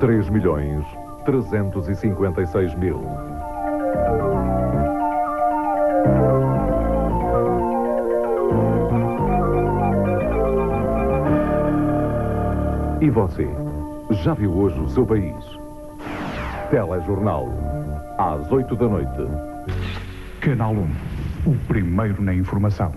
3.356.000. E você, já viu hoje o seu país? Telejornal, às 8 da noite. Canal 1, o primeiro na informação.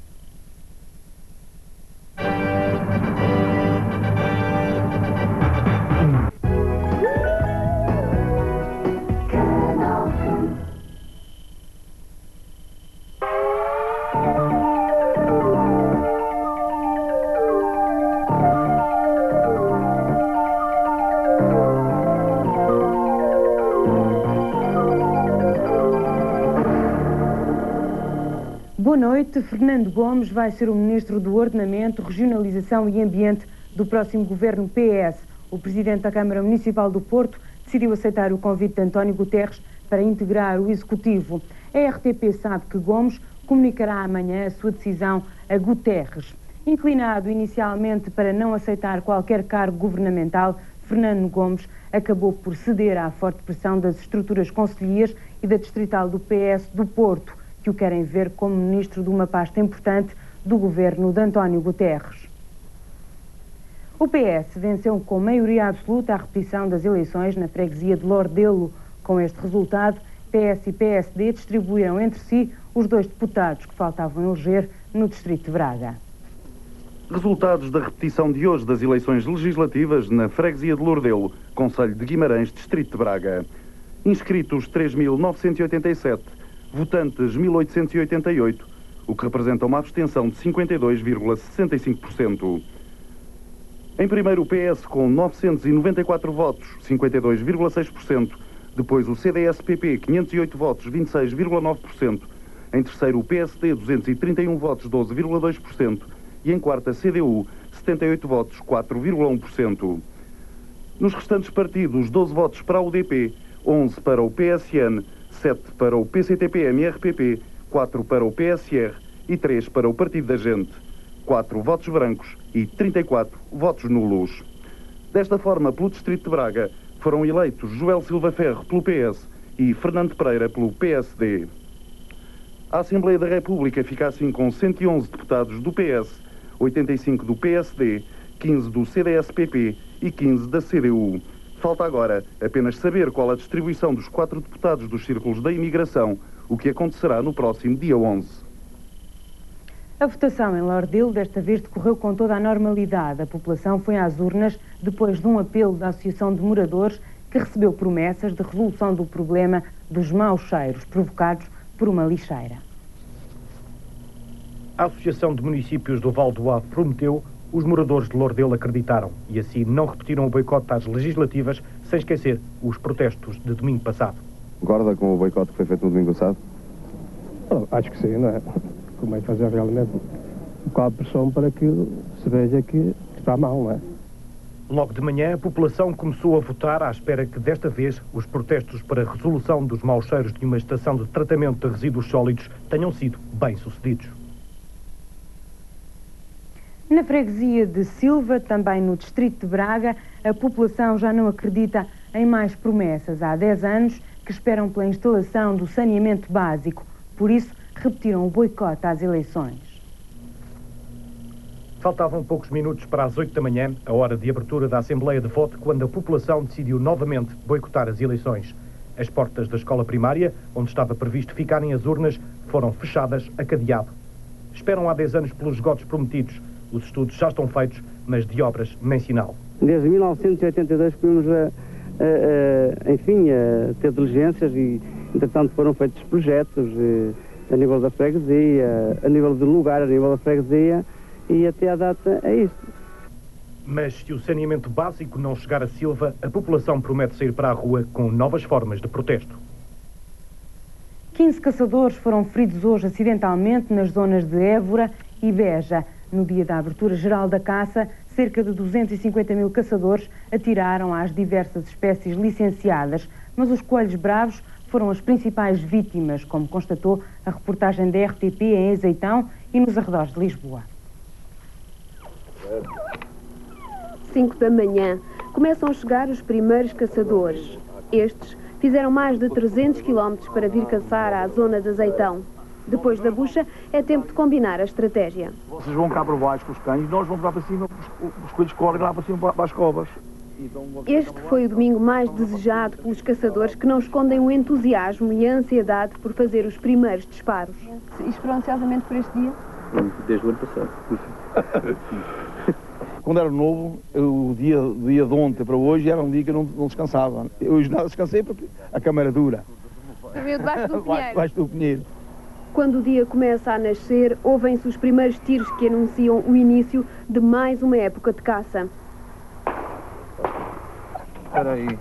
Boa noite. Fernando Gomes vai ser o Ministro do Ordenamento, Regionalização e Ambiente do próximo governo PS. O Presidente da Câmara Municipal do Porto decidiu aceitar o convite de António Guterres para integrar o Executivo. A RTP sabe que Gomes comunicará amanhã a sua decisão a Guterres. Inclinado inicialmente para não aceitar qualquer cargo governamental, Fernando Gomes acabou por ceder à forte pressão das estruturas concelhias e da distrital do PS do Porto, que o querem ver como ministro de uma pasta importante do governo de António Guterres. O PS venceu com maioria absoluta a repetição das eleições na freguesia de Lordelo. Com este resultado, PS e PSD distribuíram entre si os 2 deputados que faltavam eleger no distrito de Braga. Resultados da repetição de hoje das eleições legislativas na freguesia de Lordelo, concelho de Guimarães, distrito de Braga. Inscritos 3.987, votantes 1.888, o que representa uma abstenção de 52,65%. Em primeiro o PS com 994 votos, 52,6%. Depois o CDS-PP, 508 votos, 26,9%. Em terceiro o PSD, 231 votos, 12,2%. E em quarta CDU, 78 votos, 4,1%. Nos restantes partidos, 12 votos para a UDP, 11 para o PSN, 7 para o PCTP-MRPP, 4 para o PSR e 3 para o Partido da Gente. 4 votos brancos e 34 votos nulos. Desta forma, pelo Distrito de Braga, foram eleitos Joel Silva Ferro pelo PS e Fernando Pereira pelo PSD. A Assembleia da República fica assim com 111 deputados do PS, 85 do PSD, 15 do CDS-PP e 15 da CDU. Falta agora apenas saber qual a distribuição dos 4 deputados dos círculos da imigração, o que acontecerá no próximo dia 11. A votação em Lordelo desta vez decorreu com toda a normalidade. A população foi às urnas depois de um apelo da Associação de Moradores que recebeu promessas de resolução do problema dos maus cheiros provocados por uma lixeira. A Associação de Municípios do Val do Ave prometeu. Os moradores de Lordelo acreditaram e assim não repetiram o boicote às legislativas, sem esquecer os protestos de domingo passado. Concorda com o boicote que foi feito no domingo passado? Acho que sim, não é? Como é que fazer realmente um bocado de pressão para que se veja que está mal, não é? Logo de manhã, a população começou a votar à espera que desta vez os protestos para a resolução dos maus cheiros de uma estação de tratamento de resíduos sólidos tenham sido bem-sucedidos. Na freguesia de Silva, também no distrito de Braga, a população já não acredita em mais promessas. Há 10 anos que esperam pela instalação do saneamento básico. Por isso, repetiram o boicote às eleições. Faltavam poucos minutos para as 8 da manhã, a hora de abertura da Assembleia de Voto, quando a população decidiu novamente boicotar as eleições. As portas da escola primária, onde estava previsto ficarem as urnas, foram fechadas a cadeado. Esperam há 10 anos pelos esgotos prometidos. Os estudos já estão feitos, mas de obras nem sinal. Desde 1982 fomos enfim, a ter diligências e, entretanto, foram feitos projetos a nível da freguesia, a nível do lugar, a nível da freguesia, e até à data é isto. Mas se o saneamento básico não chegar a Silva, a população promete sair para a rua com novas formas de protesto. 15 caçadores foram feridos hoje acidentalmente nas zonas de Évora e Beja. No dia da abertura geral da caça, cerca de 250 mil caçadores atiraram às diversas espécies licenciadas, mas os coelhos bravos foram as principais vítimas, como constatou a reportagem da RTP em Azeitão e nos arredores de Lisboa. 5 da manhã, começam a chegar os primeiros caçadores. Estes fizeram mais de 300 km para vir caçar à zona de Azeitão. Depois da bucha, é tempo de combinar a estratégia. Vocês vão cá para baixo com os cães, nós vamos lá para cima, os coelhos correm lá para cima para as covas. Este foi o domingo mais desejado pelos caçadores, que não escondem o entusiasmo e a ansiedade por fazer os primeiros disparos. E esperam ansiosamente por este dia? Desde o ano passado. Quando era novo, o dia de ontem para hoje era um dia que eu não descansava. Hoje nada descansei porque a cama era dura. Dormiu debaixo do pinheiro. Debaixo do pinheiro. Quando o dia começa a nascer, ouvem-se os primeiros tiros que anunciam o início de mais uma época de caça. Espera aí.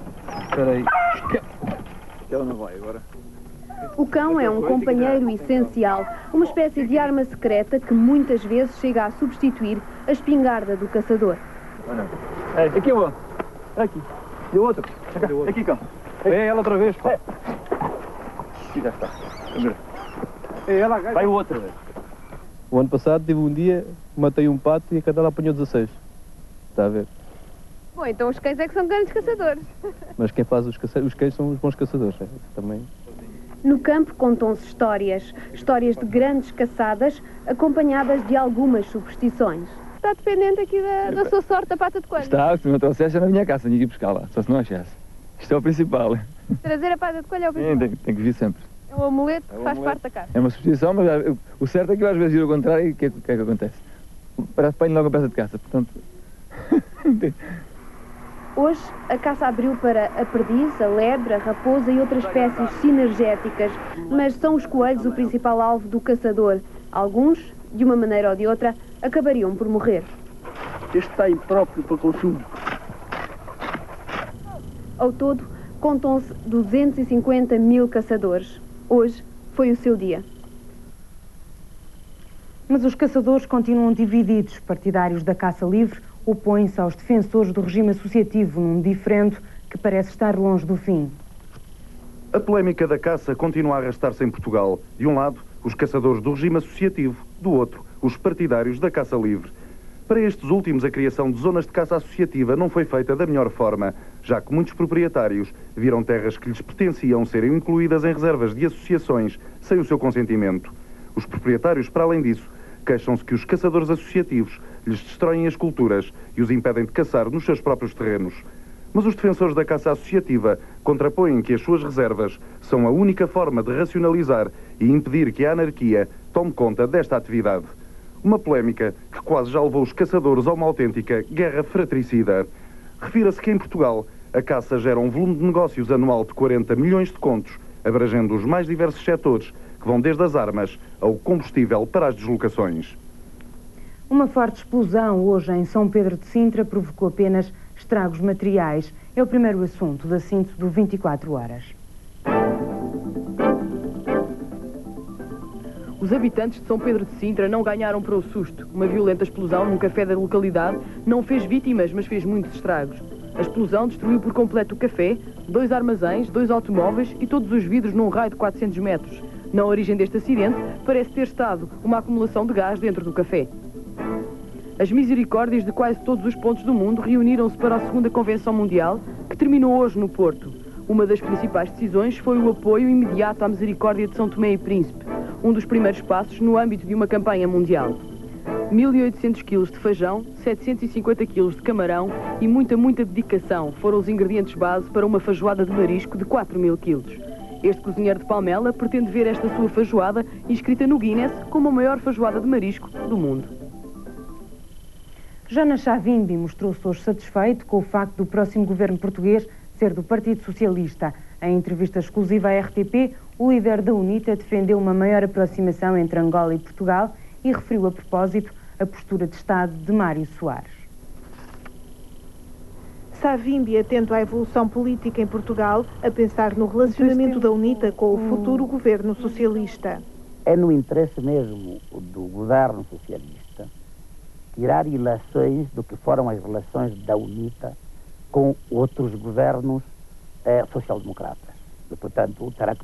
Ela não vai agora. O cão é um companheiro essencial, uma espécie de arma secreta que muitas vezes chega a substituir a espingarda do caçador. Aqui eu vou. Aqui. E o outro? Aqui, cão. É ela outra vez, pá. Já está. Vai o outro. O ano passado tive um dia, matei um pato e a cadela apanhou 16. Está a ver? Bom, então os cães é que são grandes caçadores. Mas quem faz os cães são os bons caçadores. Também. No campo contam-se histórias de grandes caçadas, acompanhadas de algumas superstições. Está dependente aqui da sua sorte da pata de coelho. Está, se não trouxesse era na minha casa, tinha que ir buscar lá, só se não achasse. Isto é o principal. Trazer a pata de coelho é o principal. Tem que vir sempre. É um amuleto que faz parte da casa. É uma superstição, mas o certo é que às vezes ir ao contrário e o que é que acontece? Apanho logo a peça de caça, portanto... Hoje, a caça abriu para a perdiz, a lebre, a raposa e outras espécies sinergéticas, mas são os coelhos o principal alvo do caçador. Alguns, de uma maneira ou de outra, acabariam por morrer. Este está impróprio para consumo. Ao todo, contam-se 250 mil caçadores. Hoje foi o seu dia. Mas os caçadores continuam divididos. Partidários da caça livre opõem-se aos defensores do regime associativo num diferendo que parece estar longe do fim. A polémica da caça continua a arrastar-se em Portugal. De um lado, os caçadores do regime associativo, do outro, os partidários da caça livre. Para estes últimos, a criação de zonas de caça associativa não foi feita da melhor forma, já que muitos proprietários viram terras que lhes pertenciam serem incluídas em reservas de associações sem o seu consentimento. Os proprietários, para além disso, queixam-se que os caçadores associativos lhes destroem as culturas e os impedem de caçar nos seus próprios terrenos. Mas os defensores da caça associativa contrapõem que as suas reservas são a única forma de racionalizar e impedir que a anarquia tome conta desta atividade. Uma polémica que quase já levou os caçadores a uma autêntica guerra fratricida. Refira-se que em Portugal a caça gera um volume de negócios anual de 40 milhões de contos, abrangendo os mais diversos setores, que vão desde as armas ao combustível para as deslocações. Uma forte explosão hoje em São Pedro de Sintra provocou apenas estragos materiais. É o primeiro assunto da síntese do 24 Horas. Os habitantes de São Pedro de Sintra não ganharam para o susto. Uma violenta explosão num café da localidade não fez vítimas, mas fez muitos estragos. A explosão destruiu por completo o café, 2 armazéns, 2 automóveis e todos os vidros num raio de 400 metros. Na origem deste acidente parece ter estado uma acumulação de gás dentro do café. As misericórdias de quase todos os pontos do mundo reuniram-se para a 2ª Convenção Mundial, que terminou hoje no Porto. Uma das principais decisões foi o apoio imediato à misericórdia de São Tomé e Príncipe, um dos primeiros passos no âmbito de uma campanha mundial. 1.800 kg de feijão, 750 kg de camarão e muita dedicação foram os ingredientes base para uma feijoada de marisco de 4.000 kg. Este cozinheiro de Palmela pretende ver esta sua feijoada inscrita no Guinness como a maior feijoada de marisco do mundo. Jonas Savimbi mostrou-se hoje satisfeito com o facto do próximo governo português ser do Partido Socialista. Em entrevista exclusiva à RTP, o líder da UNITA defendeu uma maior aproximação entre Angola e Portugal e referiu a propósito a postura de Estado de Mário Soares. Savimbi, atento à evolução política em Portugal, a pensar no relacionamento da UNITA com o futuro governo socialista. É no interesse mesmo do governo socialista tirar ilações do que foram as relações da UNITA com outros governos social-democratas. E, portanto, terá que